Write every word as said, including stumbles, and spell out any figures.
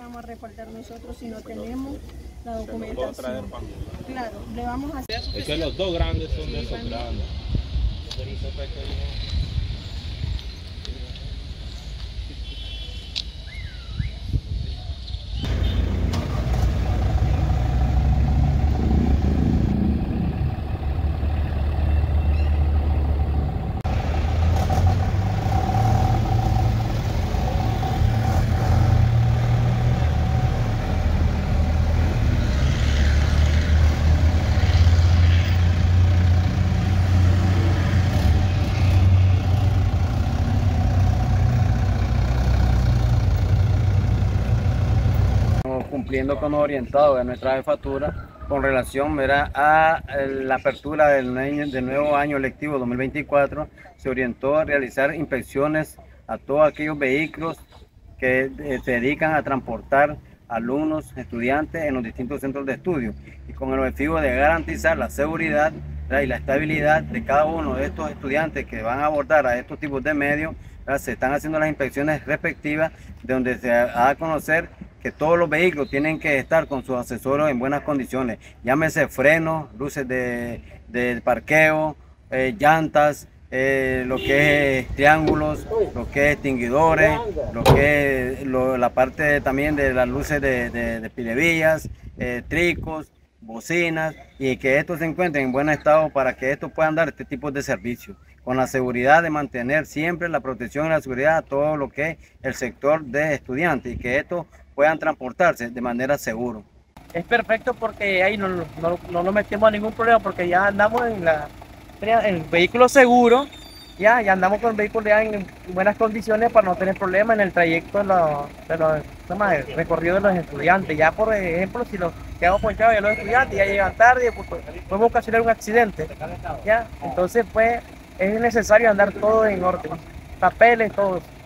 vamos a respaldar nosotros si no tenemos la documentación? Claro, le vamos a hacer... Es que los dos grandes son de esos grandes. Los pequeños. Cumpliendo con los orientados de nuestra jefatura con relación ¿verdad? a la apertura del, año, del nuevo año lectivo dos mil veinticuatro, se orientó a realizar inspecciones a todos aquellos vehículos que eh, se dedican a transportar alumnos, estudiantes en los distintos centros de estudio, y con el objetivo de garantizar la seguridad ¿verdad? y la estabilidad de cada uno de estos estudiantes que van a abordar a estos tipos de medios. ¿verdad? Se están haciendo las inspecciones respectivas, de donde se da a conocer que todos los vehículos tienen que estar con sus accesorios en buenas condiciones, llámese frenos, luces de, de parqueo, eh, llantas, eh, lo que es triángulos, lo que es extinguidores, lo que es lo, la parte también de las luces de, de, de pilevillas, eh, tricos, bocinas, y que estos se encuentren en buen estado para que estos puedan dar este tipo de servicios, con la seguridad de mantener siempre la protección y la seguridad a todo lo que es el sector de estudiantes, y que estos puedan transportarse de manera segura. Es perfecto porque ahí no, no, no nos metemos a ningún problema, porque ya andamos en, la, en el vehículo seguro, ya, ya andamos con el vehículo ya en buenas condiciones para no tener problemas en el trayecto de los, de los ¿cómo es? El recorrido de los estudiantes. Ya por ejemplo, si los quedamos ponchados ya los estudiantes ya llegan tarde, pues, podemos ocasionar un accidente, ya, entonces pues es necesario andar todo en orden, papeles, todo.